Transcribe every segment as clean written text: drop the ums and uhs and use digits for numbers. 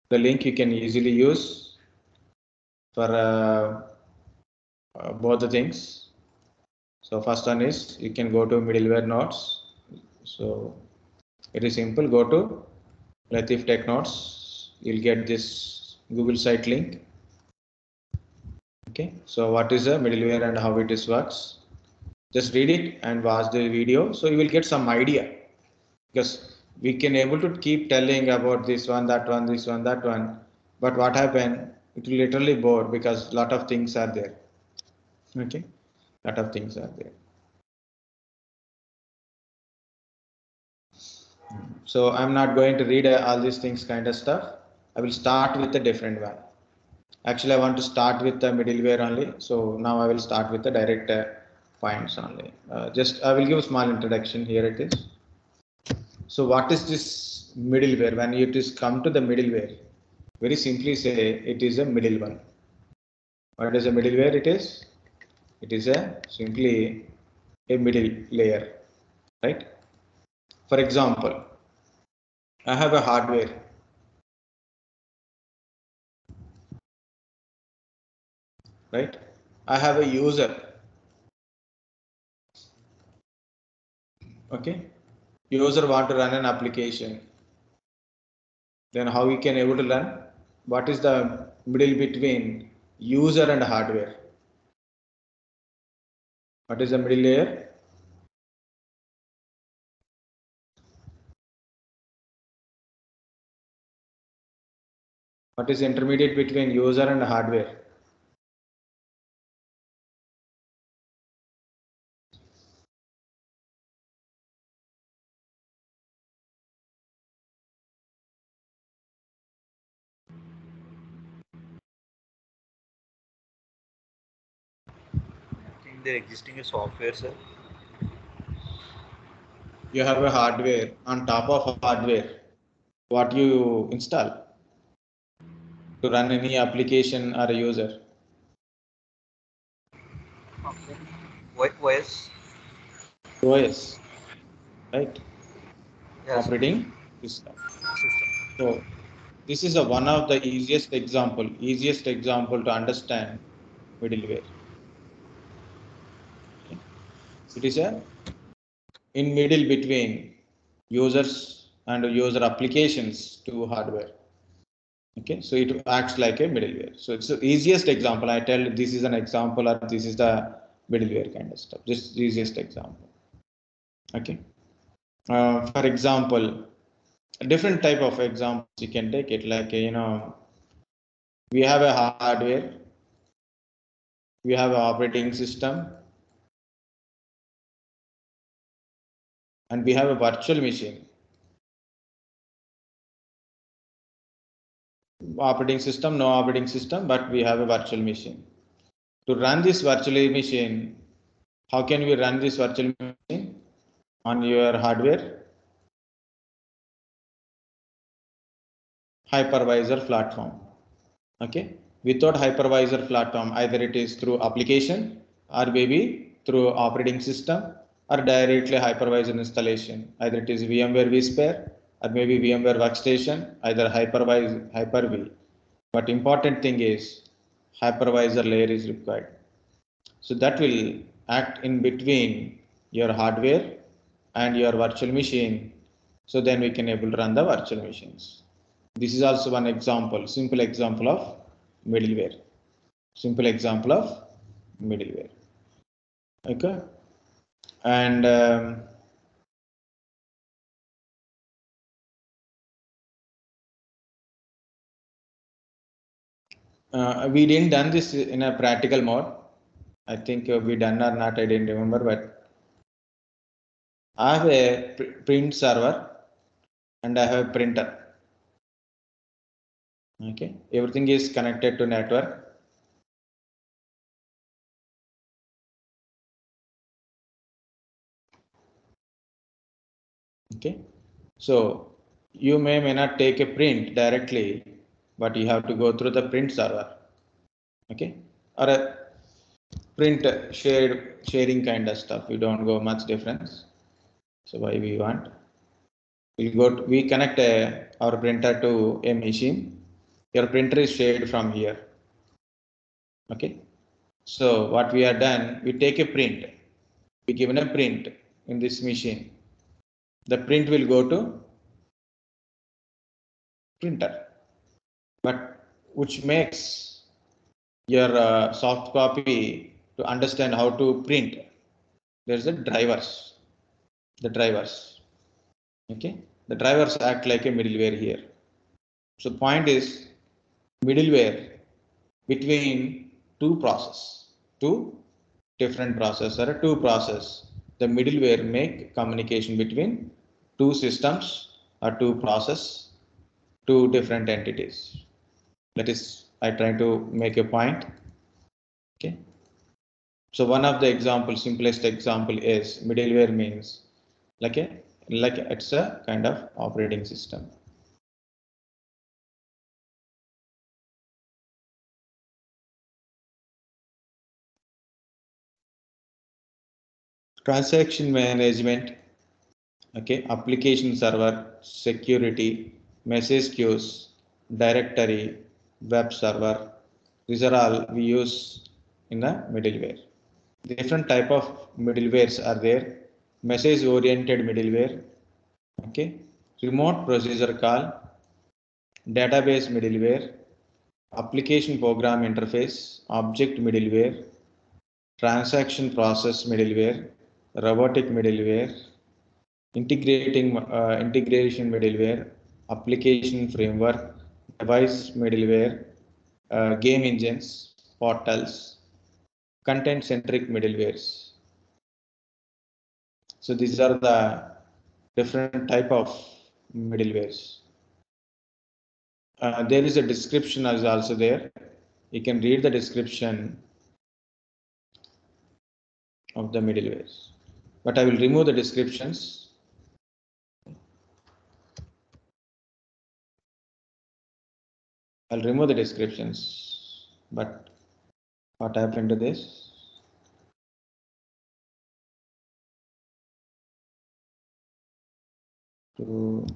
The link you can easily use for both the things. So first one is you can go to middleware nodes. So very simple. Go to Latif Tech Nodes. You'll get this Google site link. Okay. So what is a middleware and how it is works? Just read it and watch the video. So you will get some idea, because we can able to keep telling about this one, that one, this one, that one. But what happened? It will literally bore because lot of things are there. Okay. Lot of things are there. So I'm not going to read all these things kind of stuff. I will start with a different one. Actually, I want to start with the middleware only. So now I will start with the direct points only. Just I will give a small introduction. Here it is. So what is this middleware? When it is come to the middleware, very simply say it is a middle one. What is a middleware? It is a simply a middle layer, right? For example, I have a hardware. Right? I have a user. Okay. User want to run an application. Then how we can able to run? What is the middle between user and hardware? What is the middle layer? What is intermediate between user and hardware? I think there existing a software, sir. You have a hardware. On top of hardware, what you install to run any application or a user? OS. OS, right? Yes, sir. Operating system. System. So this is one of the easiest example to understand middleware. Okay. It is a in middle between users and user applications to hardware. Okay, so it acts like a middleware. So it's the easiest example. I tell this is an example or this is the middleware kind of stuff. This is the easiest example. Okay. For example, a different type of examples you can take it like we have a hardware, we have an operating system, and we have a virtual machine. Operating system, no operating system, but we have a virtual machine. To run this virtual machine, how can we run this virtual machine on your hardware? Hypervisor platform. Okay, without hypervisor platform, either it is through application or maybe through operating system or directly hypervisor installation. Either it is VMware vSphere or maybe VMware Workstation, either Hyper-V. But important thing is hypervisor layer is required. So that will act in between your hardware and your virtual machine. So then we can able to run the virtual machines. This is also one example, simple example of middleware. Simple example of middleware. Okay. And we didn't done this in a practical mode. I think we done or not, I didn't remember, but I have a print server and I have a printer. Okay, everything is connected to network. Okay, so you may not take a print directly, but you have to go through the print server. Okay, or a print sharing kind of stuff. We don't go much difference. So why we want? We connect our printer to a machine. Your printer is shared from here. Okay. So what we are done, we take a print. We given a print in this machine. The print will go to printer, but which makes your soft copy to understand how to print. There's a drivers. The drivers. Okay. The drivers act like a middleware here. So point is middleware between two different processor, two process. The middleware make communication between two systems or two process, two different entities. That is, I try to make a point. Okay. So one of the example, simplest example is middleware means like it's a kind of operating system. Transaction management, okay, application server, security, message queues, directory, web server. These are all we use in the middleware. Different type of middlewares are there. Message oriented middleware, okay, remote procedure call, database middleware, application program interface, object middleware, transaction process middleware, robotic middleware, integration middleware, application framework, device middleware, game engines, portals, content-centric middlewares. So these are the different type of middlewares. There is a description is also there. You can read the description of the middlewares, but I will remove the descriptions. I'll remove the descriptions, but what happened to this? To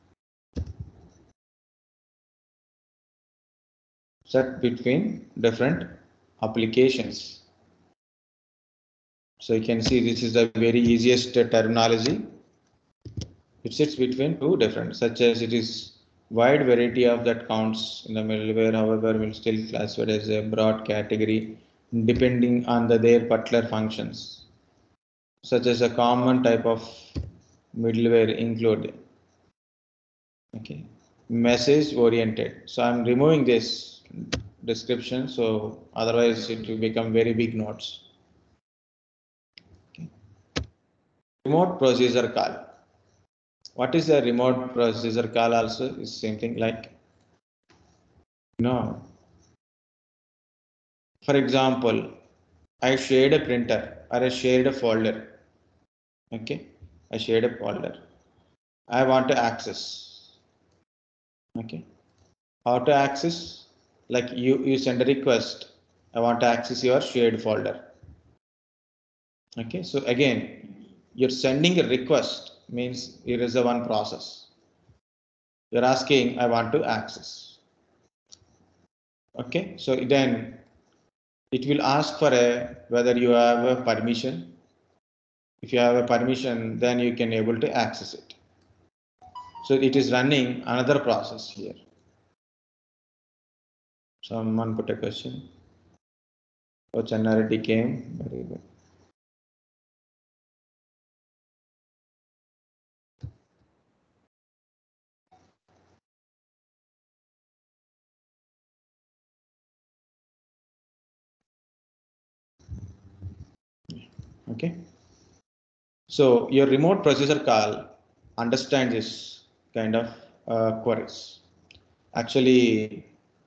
set between different applications. So you can see this is the very easiest terminology. It sits between two different, such as it is wide variety of that counts in the middleware, however, will still classified as a broad category depending on their particular functions, such as a common type of middleware include, okay, message oriented. So I'm removing this description, so otherwise it will become very big notes. Okay. Remote procedure call. What is a remote procedure call? Also is same thing like, for example, I shared a printer or I shared a folder. Okay, I shared a folder. I want to access. Okay, how to access? Like you send a request. I want to access your shared folder. Okay, so again, you're sending a request means here is a one process. You're asking, I want to access. Okay, so then it will ask for whether you have a permission. If you have a permission, then you can able to access it. So it is running another process here. Someone put a question. Oh, Channarity came. Very good. Okay. So your remote procedure call understands this kind of queries. Actually,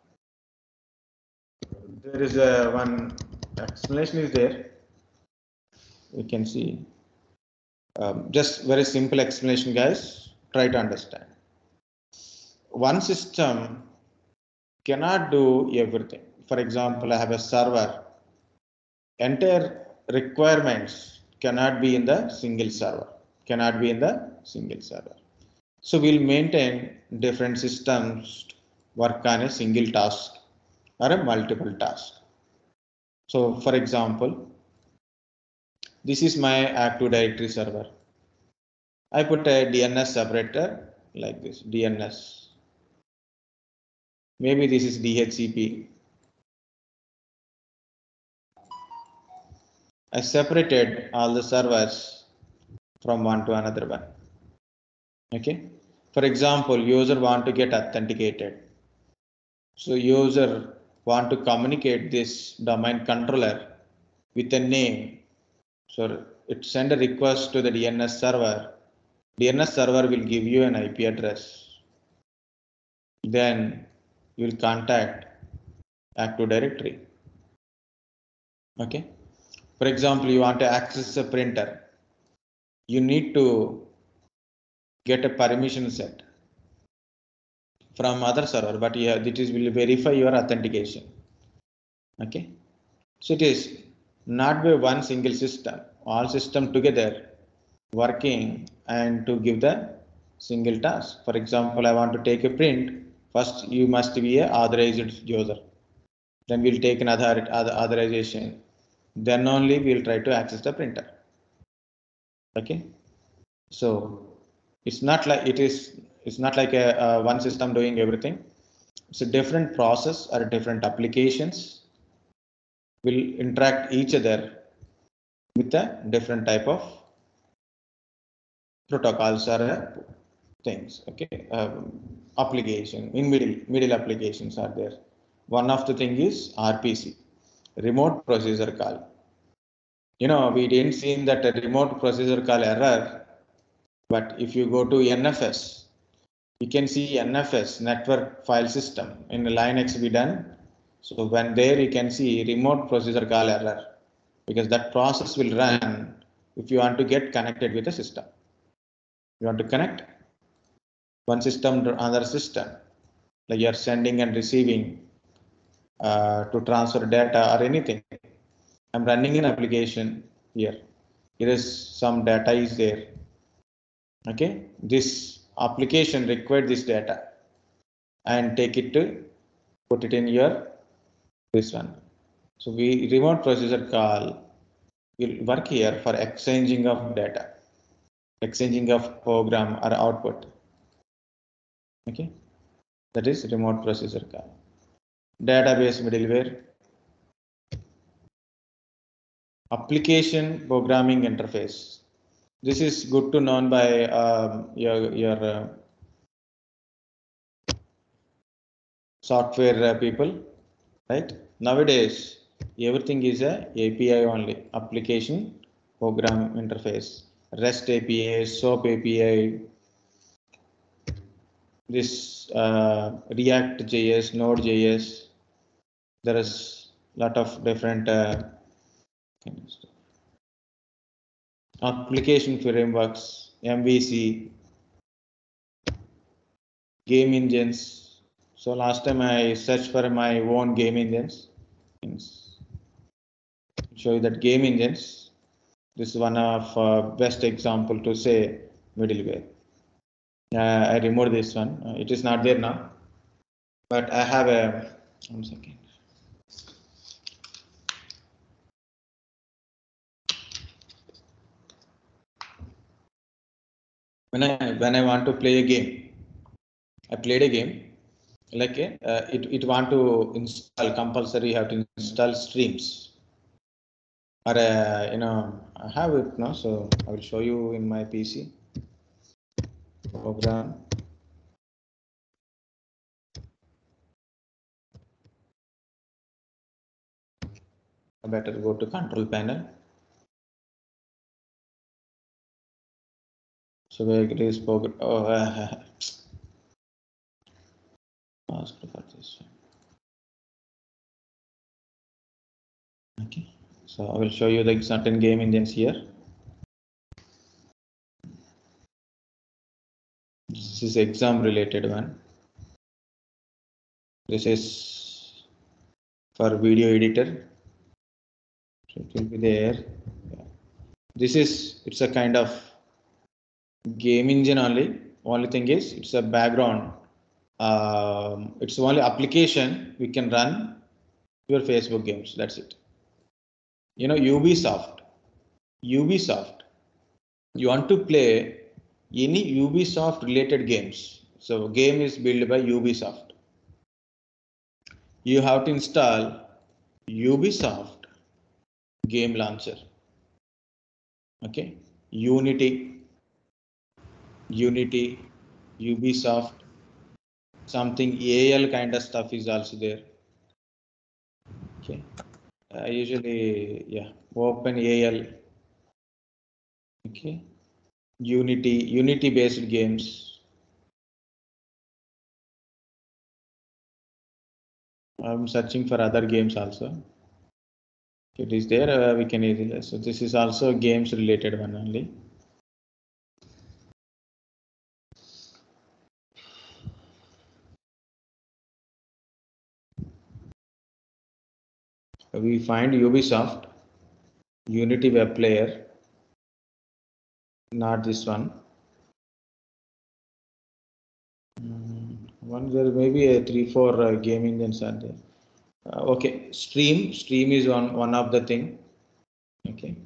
there is a one explanation is there. We can see just very simple explanation, guys. Try to understand. One system cannot do everything. For example, I have a server. Entire requirements cannot be in the single server. So we'll maintain different systems work on a single task or a multiple task. So for example, this is my Active Directory server. I put a DNS separator like this, DNS. Maybe this is DHCP. I separated all the servers from one to another one. Okay. For example, user want to get authenticated. So user want to communicate this domain controller with a name. So it send a request to the DNS server. DNS server will give you an IP address. Then you will contact Active Directory. Okay. For example, you want to access a printer. You need to get a permission set from other server, but yeah, this will verify your authentication. Okay. So it is not by one single system, all system together working and to give the single task. For example, I want to take a print. First, you must be a authorized user. Then we'll take another authorization. Then only we'll try to access the printer. Okay. So it's not like it's not like a one system doing everything. It's a different process or different applications will interact each other with a different type of protocols or things. Okay, application in middle applications are there. One of the thing is RPC, remote procedure call. You know, we didn't see that a remote procedure call error, but if you go to NFS, you can see NFS, network file system in Linux we done. So when there you can see remote procedure call error, because that process will run if you want to get connected with the system. You want to connect one system to another system, like you're sending and receiving to transfer data or anything. I'm running an application here. Here is some data is there. Okay, this application required this data and take it to put it in your this one. So we remote procedure call will work here for exchanging of data, exchanging of program or output. Okay, that is remote procedure call. Database middleware, application programming interface. This is good to know by your software people, right? Nowadays, everything is a API only, application program interface, REST API, SOAP API, this React JS, Node JS. There is a lot of different application frameworks, MVC, game engines. So last time I searched for my own game engines. Show you that game engines. This is one of best example to say middleware. I removed this one. It is not there now, but I have a 1 second. When I want to play a game, I played a game like it want to install compulsory. You have to install streams or I have it now, so I will show you in my PC program. I better go to control panel. So where it is program. Oh, ask for this one. Okay, so I will show you the certain game engines here. This is exam related one. This is for video editor. So it will be there. Yeah. This is, it's a kind of game engine only. Only thing is it's a background It's only application we can run your Facebook games. That's it. You know, Ubisoft, you want to play any Ubisoft related games. So game is built by Ubisoft. You have to install Ubisoft game launcher. Okay, Unity, Ubisoft, something AL kind of stuff is also there. Okay, usually Open AL. Okay, Unity based games. I'm searching for other games also. It is there, we can easily. So this is also games related one only. We find Ubisoft, Unity web player, not this one. One there may be a 3-4 game engines are there. Okay, Stream is one of the thing. Okay.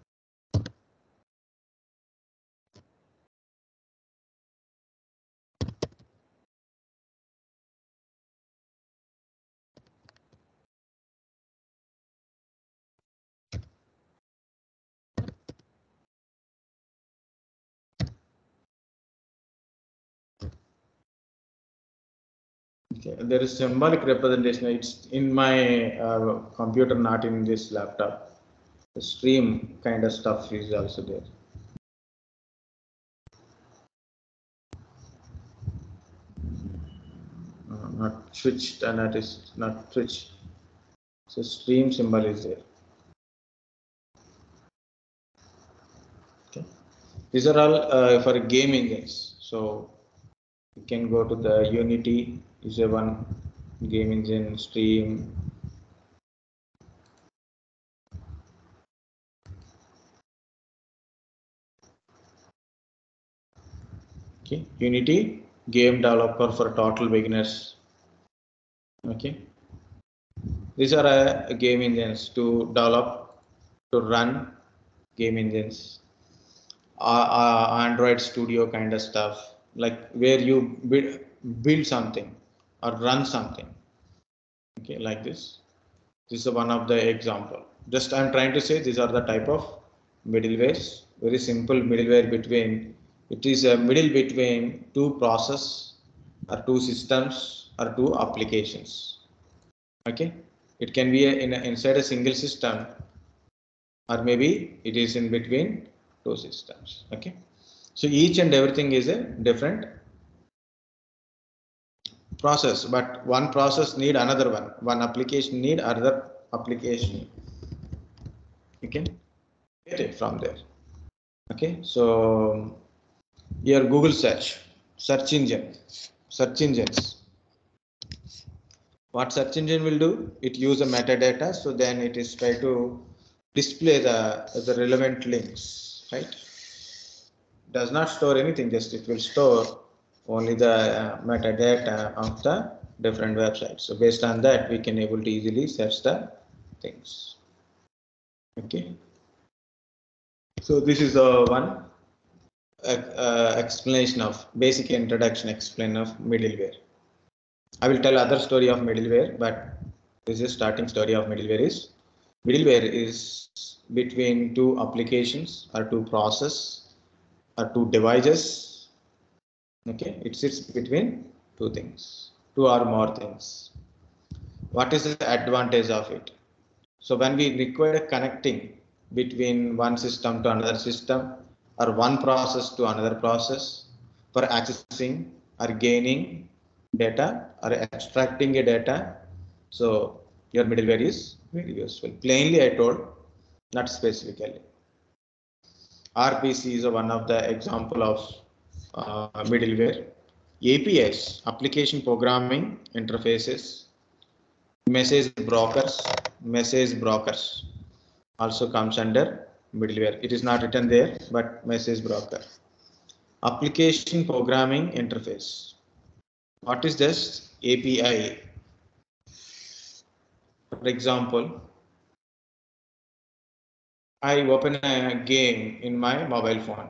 Okay, there is symbolic representation. It's in my computer, not in this laptop. The Stream kind of stuff is also there. Not switched, and that is not switched. So Stream symbol is there. Okay, these are all for game engines. So you can go to the Unity. Is a one game engine. Stream. Okay, Unity game developer for total beginners. Okay, these are game engines to develop, to run game engines. Android Studio kind of stuff, like where you build something or run something. Okay, like this. This is one of the example. Just I'm trying to say these are the type of middlewares. Very simple middleware between. It is a middle between two process or two systems or two applications. Okay, it can be inside a single system, or maybe it is in between two systems. Okay, so each and everything is a different process, but one process need another one application need another application. You can get it from there. Okay, so here Google search engines. What search engine will do? It use a metadata, so then it is try to display the relevant links, right? Does not store anything, just it will store only the metadata of the different websites. So based on that, we can able to easily search the things. Okay. So this is the one explanation of basic introduction explain of middleware. I will tell other story of middleware, but this is starting story of middleware is between two applications or two process or two devices. Okay, it sits between two things, two or more things. What is the advantage of it? So when we require connecting between one system to another system or one process to another process for accessing or gaining data or extracting a data, so your middleware is very useful. Plainly I told, not specifically. RPC is one of the example of middleware. APIs, application programming interfaces, message brokers also comes under middleware. It is not written there, but message broker. Application programming interface. What is this API? For example, I open a game in my mobile phone.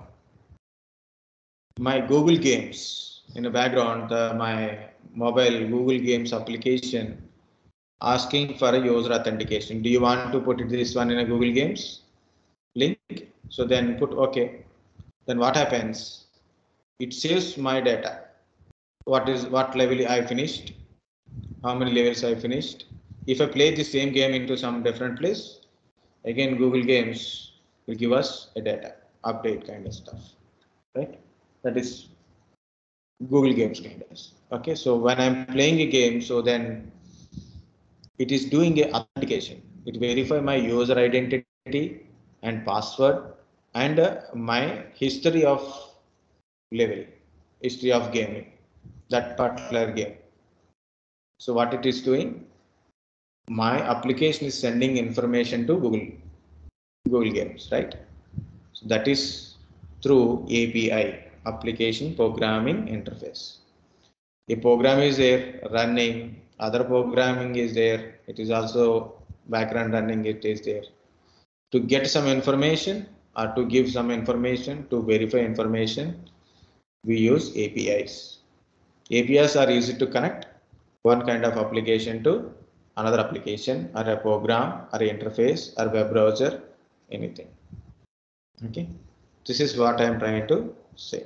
My Google Games in the background, my mobile Google Games application asking for a user authentication. Do you want to put this one in a Google Games link? So then put OK. Then what happens? It saves my data. What level I finished, how many levels I finished. If I play the same game into some different place, again Google Games will give us a data update kind of stuff, right? That is Google Games kind of. Okay, so when I'm playing a game, so then it is doing a authentication. It verify my user identity and password and my history of level, history of gaming, that particular game. So what it is doing? My application is sending information to Google Games, right? So that is through API, application programming interface. A program is there running, other programming is there, it is also background running, it is there. To get some information or to give some information, to verify information, we use APIs. APIs are easy to connect one kind of application to another application or a program or an interface or web browser, anything. Okay, this is what I am trying to say.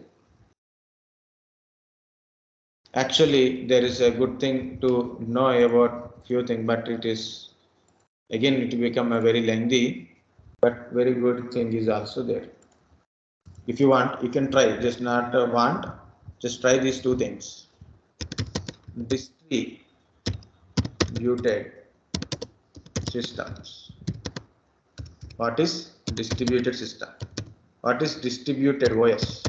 Actually, there is a good thing to know about few things, but it is again it will become a very lengthy, but very good thing is also there. If you want, you can try. Just not want, just try these two things. Distributed systems. What is distributed system? What is distributed OS?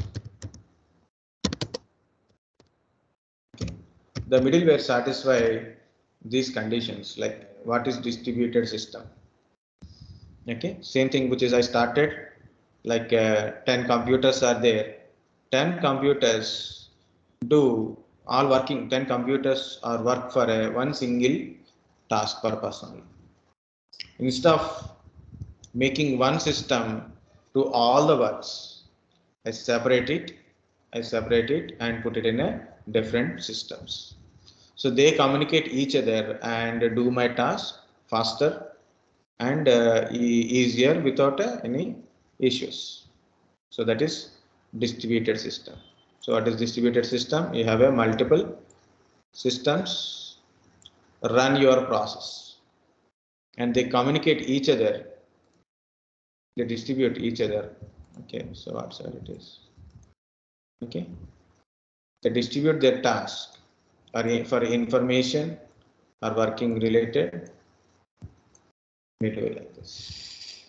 Okay. The middleware satisfy these conditions, like what is distributed system? Okay, same thing which is I started, like 10 computers are there. 10 computers do all working, 10 computers are work for one single task purpose only. Instead of making one system to all the works, I separate it and put it in a different systems. So they communicate each other and do my task faster and easier without any issues. So that is distributed system. So what is distributed system? You have a multiple systems run your process and they communicate each other. They distribute each other. Okay, so what side it is? Okay, they distribute their task or for information or working related. Need to be like this.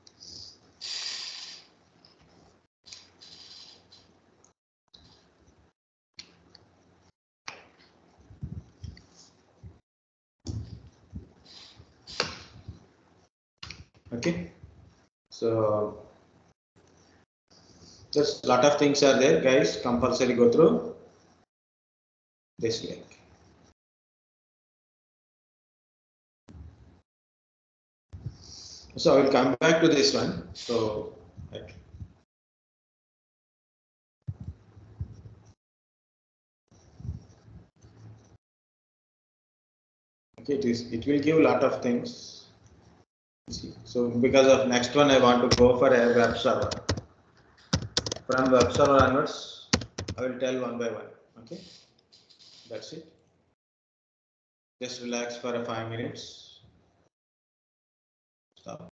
Okay, so just a lot of things are there, guys. Compulsory go through this link. So I will come back to this one. So okay, it will give a lot of things. So because of next one, I want to go for a web server. From web server onwards, I will tell one by one. Okay, that's it. Just relax for 5 minutes. Stop.